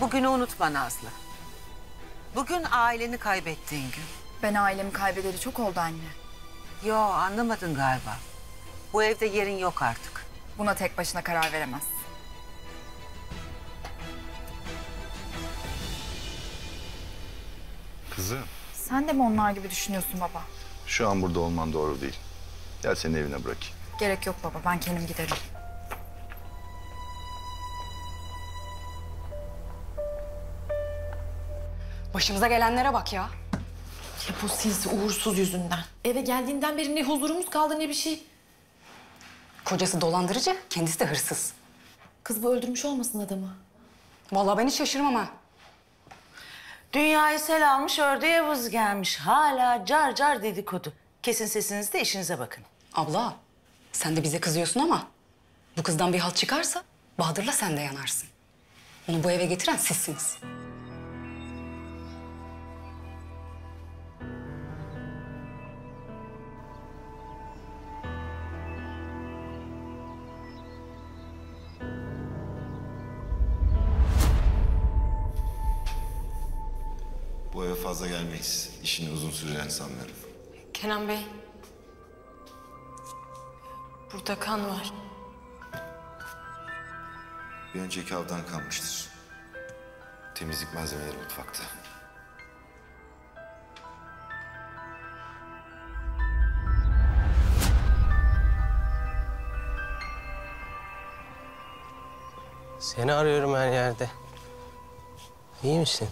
Bugünü unutma Nazlı. Bugün aileni kaybettiğin gün. Ben ailemi kaybedeli çok oldu anne. Yo, anlamadın galiba. Bu evde yerin yok artık. Buna tek başına karar veremez. Kızım, Sen de mi onlar gibi düşünüyorsun baba? şu an burada olman doğru değil. Gel seni evine bırakayım. Gerek yok baba, ben kendim giderim. Başımıza gelenlere bak ya. Ya bu sinsi uğursuz yüzünden. Eve geldiğinden beri ne huzurumuz kaldı ne bir şey. Kocası dolandırıcı, kendisi de hırsız. Kız bu öldürmüş olmasın adamı. Vallahi ben hiç şaşırmam ha. Dünyayı sel almış, ördeğe vız gelmiş. Hala car car dedikodu. Kesin sesinizde, işinize bakın. Abla, sen de bize kızıyorsun ama bu kızdan bir halt çıkarsa Bahadır'la sen de yanarsın. Onu bu eve getiren sizsiniz. Bu eve fazla gelmeyiz. İşini uzun süreceğini sanmıyorum. Kenan Bey. Burada kan var. Bir önceki avdan kalmıştır. Temizlik malzemeleri mutfakta. Seni arıyorum her yerde. İyi misin?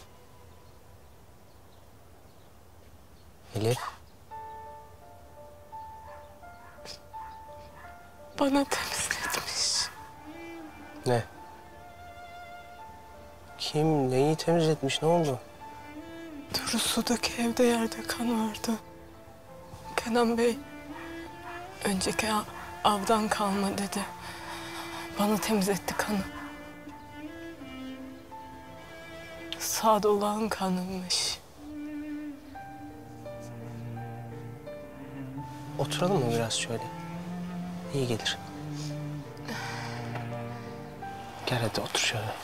Elif. Bana temizletmiş. Ne? Kim? Neyi temizletmiş? Ne oldu? Durusu'daki evde yerde kan vardı. Kenan Bey, önceki avdan kalma dedi. Bana temizletti kanı. Sadullah'ın kanıymış. Oturalım mı biraz şöyle? İyi gelir. Gel hadi otur şöyle.